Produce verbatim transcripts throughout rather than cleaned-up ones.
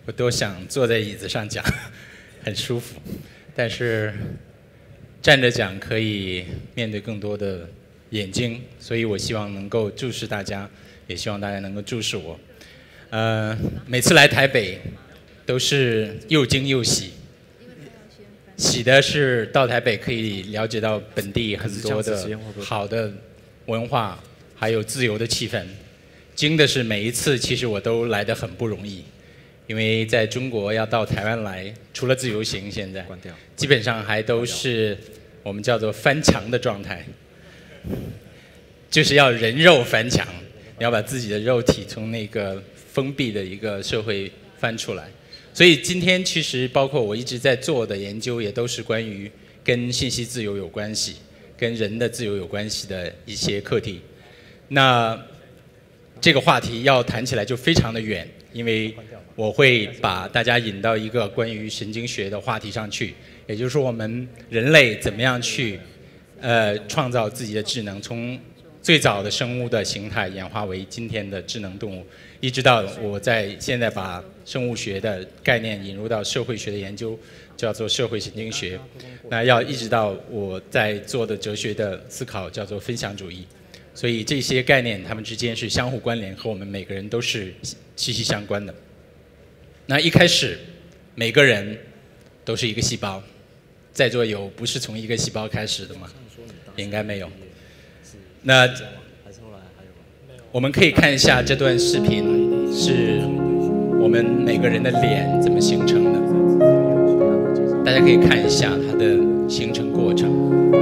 我都想坐在椅子上讲，很舒服，但是站着讲可以面对更多的眼睛，所以我希望能够注视大家，也希望大家能够注视我。呃，每次来台北都是又惊又喜。喜的是到台北可以了解到本地很多的好的文化，还有自由的气氛。惊的是每一次其实我都来得很不容易，因为在中国要到台湾来，除了自由行，现在基本上还都是我们叫做翻墙的状态，就是要人肉翻墙，你要把自己的肉体从那个封闭的一个社会翻出来。所以今天其实包括我一直在做的研究，也都是关于跟信息自由有关系、跟人的自由有关系的一些课题。那这个话题要谈起来就非常的远，因为我会把大家引到一个关于神经学的话题上去，也就是说我们人类怎么样去呃创造自己的智能，从最早的生物的形态演化为今天的智能动物，一直到我在现在把生物学的概念引入到社会学的研究，叫做社会神经学。那要一直到我在做的哲学的思考，叫做分享主义。所以这些概念它们之间是相互关联，和我们每个人都是息息相关的。那一开始每个人都是一个细胞，在座有不是从一个细胞开始的吗？应该没有。那我们可以看一下这段视频，是我们每个人的脸怎么形成的。大家可以看一下它的形成过程。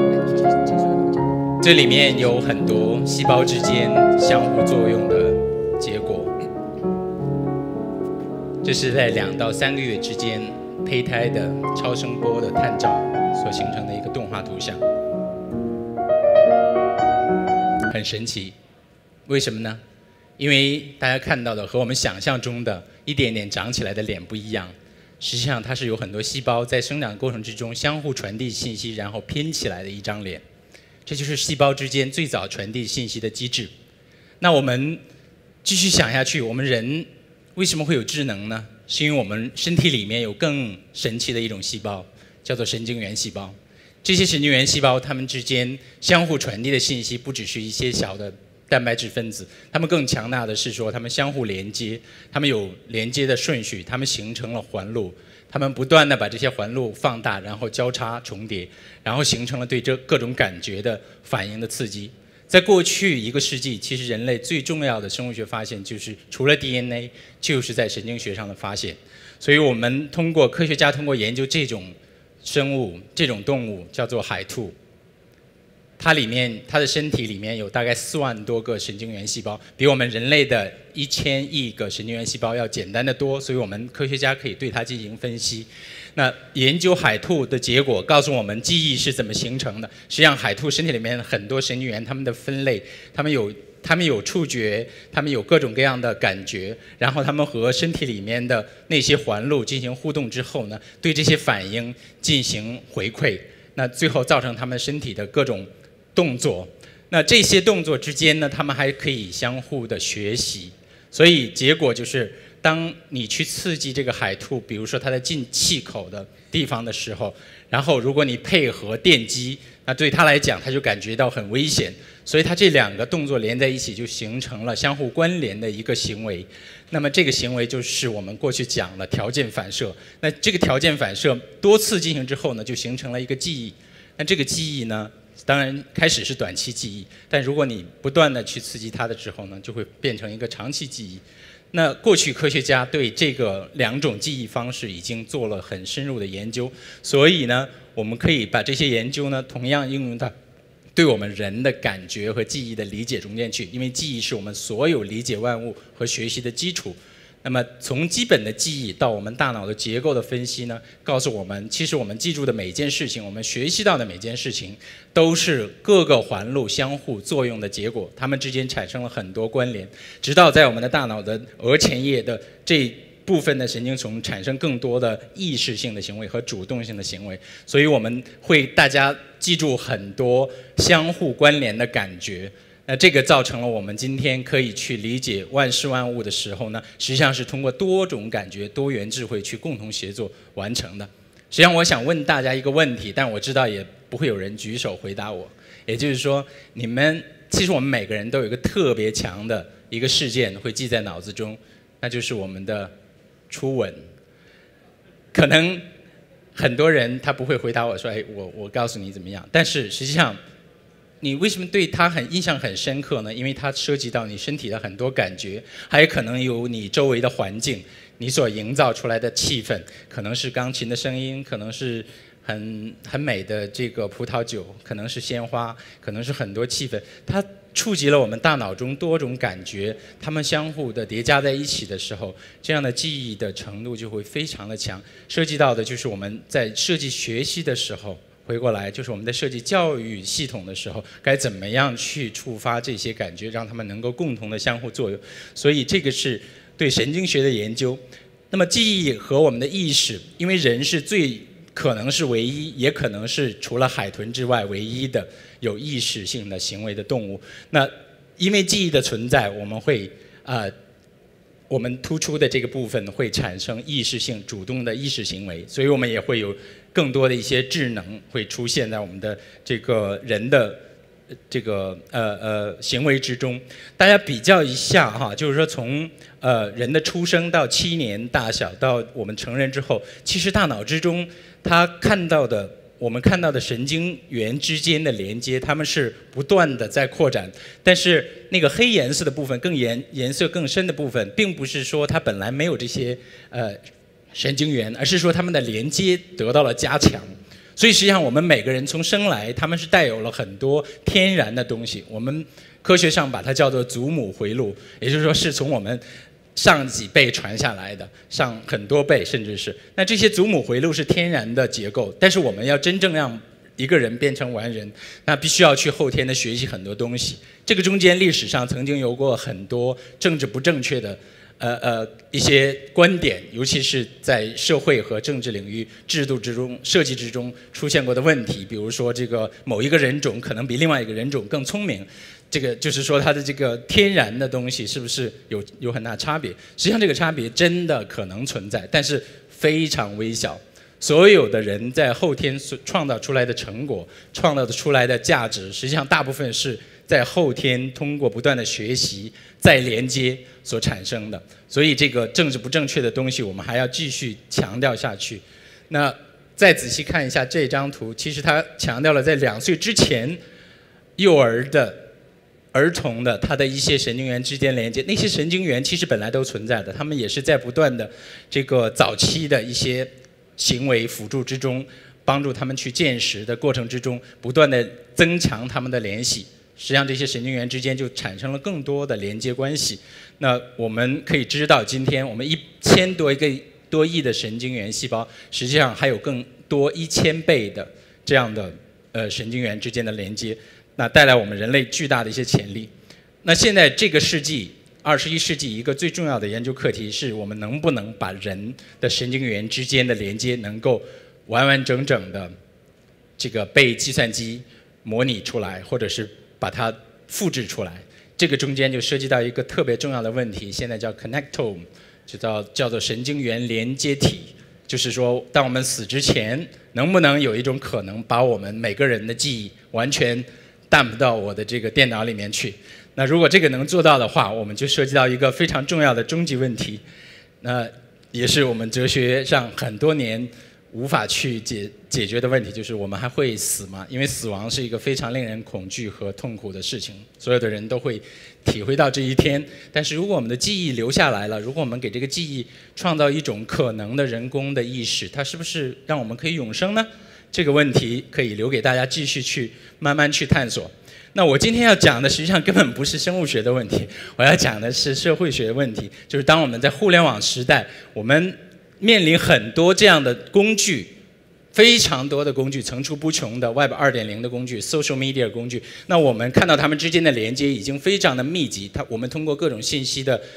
这里面有很多细胞之间相互作用的结果。这是在两到三个月之间胚胎的超声波的探照所形成的一个动画图像。很神奇，为什么呢？因为大家看到的和我们想象中的一点点长起来的脸不一样，实际上它是有很多细胞在生长过程之中相互传递信息，然后拼起来的一张脸。这就是细胞之间最早传递信息的机制。那我们继续想下去，我们人为什么会有智能呢？是因为我们身体里面有更神奇的一种细胞，叫做神经元细胞。这些神经元细胞它们之间相互传递的信息不只是一些小的蛋白质分子，它们更强大的是说它们相互连接，它们有连接的顺序，它们形成了环路，它们不断的把这些环路放大，然后交叉重叠，然后形成了对这各种感觉的反应的刺激。在过去一个世纪，其实人类最重要的生物学发现就是除了 D N A， 就是在神经学上的发现。所以我们通过科学家通过研究这种生物，这种动物叫做海兔，它里面它的身体里面有大概四万多个神经元细胞，比我们人类的一千亿个神经元细胞要简单的多，所以我们科学家可以对它进行分析。那研究海兔的结果告诉我们记忆是怎么形成的。实际上海兔身体里面很多神经元，它们的分类，它们有它们有触觉，它们有各种各样的感觉，然后它们和身体里面的那些环路进行互动之后呢，对这些反应进行回馈，那最后造成它们身体的各种动作。那这些动作之间呢，它们还可以相互的学习。所以结果就是，当你去刺激这个海兔，比如说它在进气口的地方的时候，然后如果你配合电击，那对它来讲，它就感觉到很危险。所以它这两个动作连在一起，就形成了相互关联的一个行为。那么这个行为就是我们过去讲的条件反射。那这个条件反射多次进行之后呢，就形成了一个记忆。那这个记忆呢，当然开始是短期记忆，但如果你不断的去刺激它的时候呢，就会变成一个长期记忆。那过去科学家对这个两种记忆方式已经做了很深入的研究，所以呢，我们可以把这些研究呢，同样应用到对我们人的感觉和记忆的理解中间去，因为记忆是我们所有理解万物和学习的基础。那么从基本的记忆到我们大脑的结构的分析呢，告诉我们，其实我们记住的每件事情，我们学习到的每件事情，都是各个环路相互作用的结果，它们之间产生了很多关联，直到在我们的大脑的额前叶的这部分的神经丛产生更多的意识性的行为和主动性的行为，所以我们会大家记住很多相互关联的感觉。 那这个造成了我们今天可以去理解万事万物的时候呢，实际上是通过多种感觉、多元智慧去共同协作完成的。实际上，我想问大家一个问题，但我知道也不会有人举手回答我。也就是说，你们其实我们每个人都有一个特别强的一个事件会记在脑子中，那就是我们的初吻。可能很多人他不会回答我说：“哎，我我告诉你怎么样。”但是实际上，你为什么对它很印象很深刻呢？因为它涉及到你身体的很多感觉，还有可能有你周围的环境，你所营造出来的气氛，可能是钢琴的声音，可能是很很美的这个葡萄酒，可能是鲜花，可能是很多气氛，它触及了我们大脑中多种感觉，它们相互的叠加在一起的时候，这样的记忆的程度就会非常的强。涉及到的就是我们在设计学习的时候。回过来，就是我们在设计教育系统的时候，该怎么样去触发这些感觉，让他们能够共同的相互作用。所以这个是对神经学的研究。那么记忆和我们的意识，因为人是最可能是唯一，也可能是除了海豚之外唯一的有意识性的行为的动物。那因为记忆的存在，我们会啊。呃我们突出的这个部分会产生意识性、主动的意识行为，所以我们也会有更多的一些智能会出现在我们的这个人的这个呃呃行为之中。大家比较一下哈，就是说从呃人的出生到七年大小到我们成人之后，其实大脑之中他看到的。我们看到的神经元之间的连接，它们是不断的在扩展，但是那个黑颜色的部分、更颜颜色更深的部分，并不是说它本来没有这些呃神经元，而是说它们的连接得到了加强。所以实际上我们每个人从生来，他们是带有了很多天然的东西，我们科学上把它叫做祖母回路，也就是说是从我们上几辈传下来的，上很多辈，甚至是那这些祖母回路是天然的结构，但是我们要真正让一个人变成完人，那必须要去后天的学习很多东西。这个中间历史上曾经有过很多政治不正确的呃呃一些观点，尤其是在社会和政治领域制度之中、设计之中出现过的问题，比如说这个某一个人种可能比另外一个人种更聪明。这个就是说，它的这个天然的东西是不是有有很大差别？实际上，这个差别真的可能存在，但是非常微小。所有的人在后天创造出来的成果、创造出来的价值，实际上大部分是在后天通过不断的学习再连接所产生的。所以，这个政治不正确的东西，我们还要继续强调下去。那再仔细看一下这张图，其实它强调了在两岁之前，幼儿的。儿童的他的一些神经元之间连接，那些神经元其实本来都存在的，他们也是在不断的这个早期的一些行为辅助之中，帮助他们去见识的过程之中，不断的增强他们的联系。实际上，这些神经元之间就产生了更多的连接关系。那我们可以知道，今天我们一千多一个多亿的神经元细胞，实际上还有更多一千倍的这样的呃神经元之间的连接。那带来我们人类巨大的一些潜力。那现在这个世纪，二十一世纪一个最重要的研究课题是我们能不能把人的神经元之间的连接能够完完整整的这个被计算机模拟出来，或者是把它复制出来。这个中间就涉及到一个特别重要的问题，现在叫 connectome， 就叫叫做神经元连接体。就是说，当我们死之前，能不能有一种可能，把我们每个人的记忆完全dump到我的这个电脑里面去？那如果这个能做到的话，我们就涉及到一个非常重要的终极问题，那也是我们哲学上很多年无法去解解决的问题，就是我们还会死吗？因为死亡是一个非常令人恐惧和痛苦的事情，所有的人都会体会到这一天。但是如果我们的记忆留下来了，如果我们给这个记忆创造一种可能的人工的意识，它是不是让我们可以永生呢？这个问题可以留给大家继续去慢慢去探索。那我今天要讲的实际上根本不是生物学的问题，我要讲的是社会学的问题。就是当我们在互联网时代，我们面临很多这样的工具，非常多的工具，层出不穷的 Web 二点零 的工具 social media 工具。那我们看到它们之间的连接已经非常的密集，它我们通过各种信息的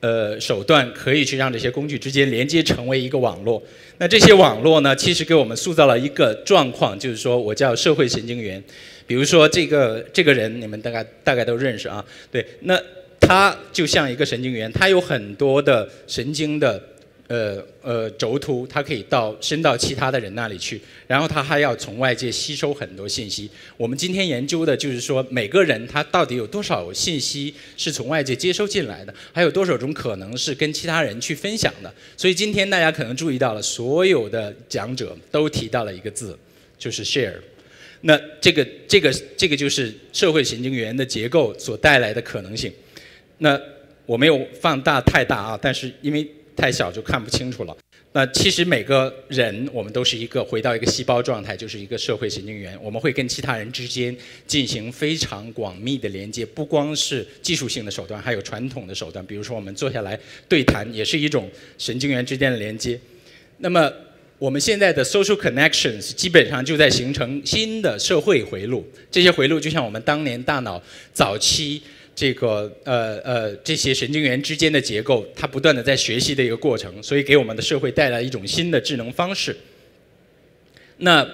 呃手段，可以去让这些工具之间连接成为一个网络。那这些网络呢，其实给我们塑造了一个状况，就是说我叫社会神经元。比如说这个这个人，你们大概大概都认识啊，对，那他就像一个神经元，他有很多的神经的呃呃轴突，它可以到伸到其他的人那里去，然后他还要从外界吸收很多信息。我们今天研究的就是说，每个人他到底有多少信息是从外界接收进来的，还有多少种可能是跟其他人去分享的。所以今天大家可能注意到了，所有的讲者都提到了一个字，就是 share。那这个这个这个就是社会神经元的结构所带来的可能性。那我没有放大太大啊，但是因为太小就看不清楚了。那其实每个人我们都是一个回到一个细胞状态，就是一个社会神经元，我们会跟其他人之间进行非常广密的连接，不光是技术性的手段，还有传统的手段，比如说我们坐下来对谈，也是一种神经元之间的连接。那么我们现在的 social connections 基本上就在形成新的社会回路，这些回路就像我们当年大脑早期这个呃呃这些神经元之间的结构，它不断的在学习的一个过程，所以给我们的社会带来一种新的智能方式。那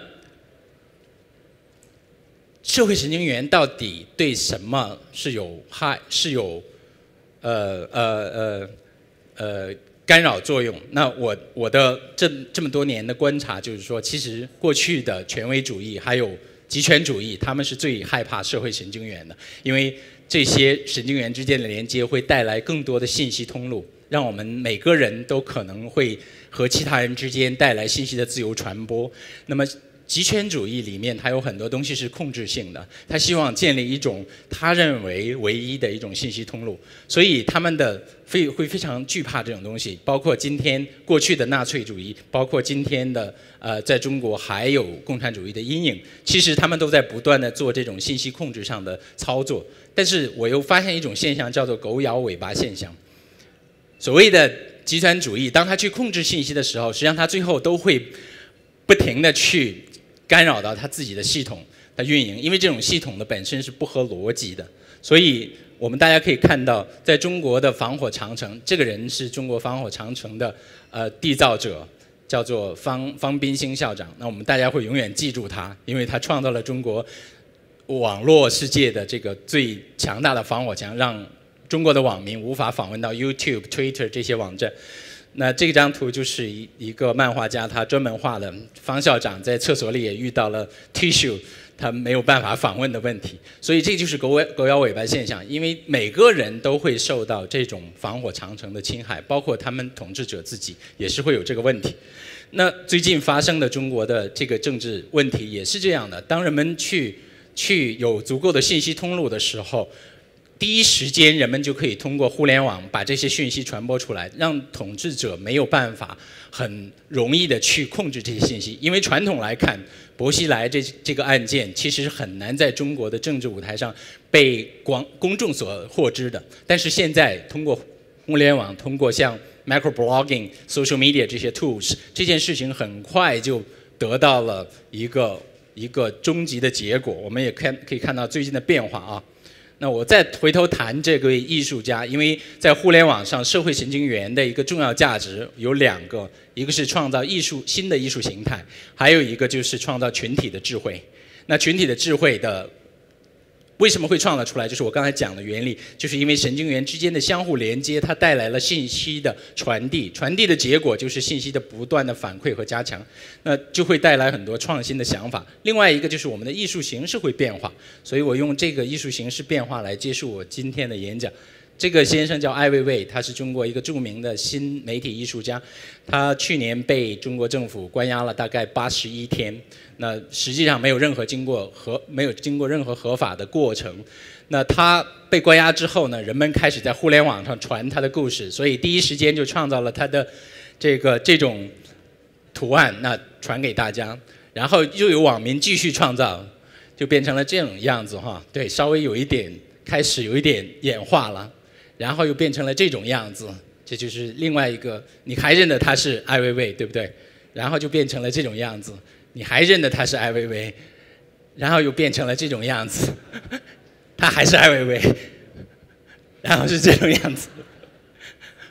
社会神经元到底对什么是有害，是有呃呃呃呃干扰作用？那我我的这这么多年的观察就是说，其实过去的权威主义还有极权主义，他们是最害怕社会神经元的，因为这些神经元之间的连接会带来更多的信息通路，让我们每个人都可能会和其他人之间带来信息的自由传播。那么极权主义里面，它有很多东西是控制性的，它希望建立一种他认为唯一的一种信息通路，所以他们的非会非常惧怕这种东西。包括今天过去的纳粹主义，包括今天的呃在中国还有共产主义的阴影，其实他们都在不断的做这种信息控制上的操作。但是我又发现一种现象，叫做狗咬尾巴现象。所谓的极权主义，当他去控制信息的时候，实际上他最后都会不停的去干扰到他自己的系统的运营，因为这种系统的本身是不合逻辑的。所以我们大家可以看到，在中国的防火长城，这个人是中国防火长城的呃缔造者，叫做方方彬兴校长。那我们大家会永远记住他，因为他创造了中国网络世界的这个最强大的防火墙，让中国的网民无法访问到 YouTube、Twitter 这些网站。那这张图就是一一个漫画家，他专门画的方校长在厕所里也遇到了 tissue， 他没有办法访问的问题。所以这就是狗尾狗咬尾巴现象，因为每个人都会受到这种防火长城的侵害，包括他们统治者自己也是会有这个问题。那最近发生的中国的这个政治问题也是这样的，当人们去去有足够的信息通路的时候，第一时间人们就可以通过互联网把这些讯息传播出来，让统治者没有办法很容易的去控制这些信息。因为传统来看，薄熙来这这个案件其实很难在中国的政治舞台上被广公众所获知的。但是现在通过互联网，通过像 microblogging、social media 这些 tools， 这件事情很快就得到了一个一个终极的结果。我们也看可以看到最近的变化啊。那我再回头谈这位艺术家，因为在互联网上，社会神经元的一个重要价值有两个，一个是创造艺术新的艺术形态，还有一个就是创造群体的智慧。那群体的智慧的为什么会创造出来？就是我刚才讲的原理，就是因为神经元之间的相互连接，它带来了信息的传递，传递的结果就是信息的不断的反馈和加强，那就会带来很多创新的想法。另外一个就是我们的艺术形式会变化，所以我用这个艺术形式变化来结束我今天的演讲。这个先生叫艾未未，他是中国一个著名的新媒体艺术家，他去年被中国政府关押了大概八十一天，那实际上没有任何经过合没有经过任何合法的过程。那他被关押之后呢，人们开始在互联网上传他的故事，所以第一时间就创造了他的这个这种图案，那传给大家，然后又有网民继续创造，就变成了这种样子哈。对，稍微有一点开始有一点演化了。然后又变成了这种样子，这就是另外一个，你还认得他是艾未未，对不对？然后就变成了这种样子，你还认得他是艾未未，然后又变成了这种样子，他还是艾未未，然后是这种样子。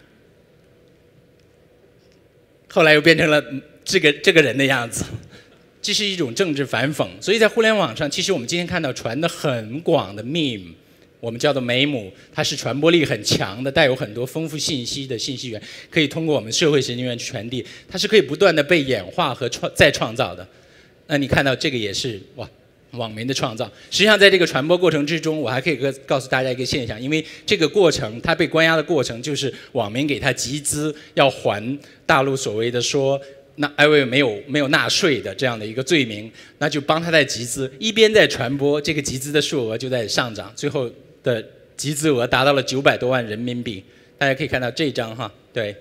后来又变成了这个这个人的样子。这是一种政治反讽。所以在互联网上，其实我们今天看到传的很广的 meme， 我们叫做美母，它是传播力很强的，带有很多丰富信息的信息源，可以通过我们社会神经元去传递，它是可以不断的被演化和创再创造的。那你看到这个也是哇，网民的创造。实际上在这个传播过程之中，我还可以告告诉大家一个现象，因为这个过程它被关押的过程就是网民给他集资，要还大陆所谓的说那艾薇薇没有没有纳税的这样的一个罪名，那就帮他在集资，一边在传播，这个集资的数额就在上涨，最后的集资额达到了九百多万人民币。大家可以看到这张哈，对，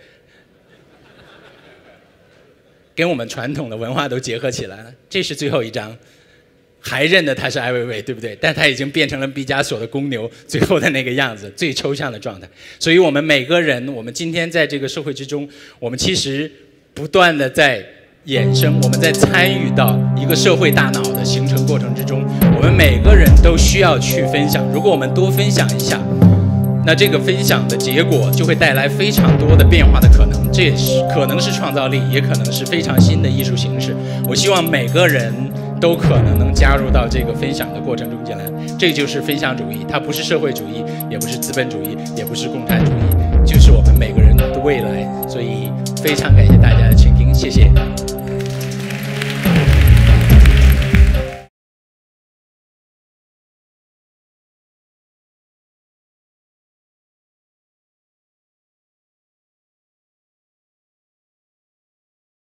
跟我们传统的文化都结合起来了。这是最后一张，还认得他是艾薇薇，对不对？但他已经变成了毕加索的公牛最后的那个样子，最抽象的状态。所以我们每个人，我们今天在这个社会之中，我们其实不断的在衍生，我们在参与到一个社会大脑的形成过程之中，我们每个人都需要去分享。如果我们多分享一下，那这个分享的结果就会带来非常多的变化的可能，这也是可能是创造力，也可能是非常新的艺术形式。我希望每个人都可能能加入到这个分享的过程中间来，这就是分享主义，它不是社会主义，也不是资本主义，也不是共产主义，就是我们每个人的未来。所以非常感谢大家的倾听，谢谢。